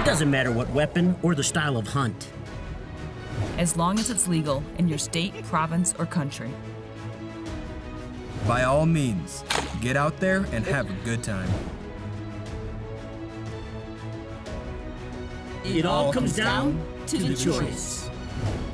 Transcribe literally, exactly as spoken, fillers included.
Doesn't matter what weapon or the style of hunt. As long as it's legal in your state, province, or country. By all means, get out there and have a good time. It all comes down to the choice.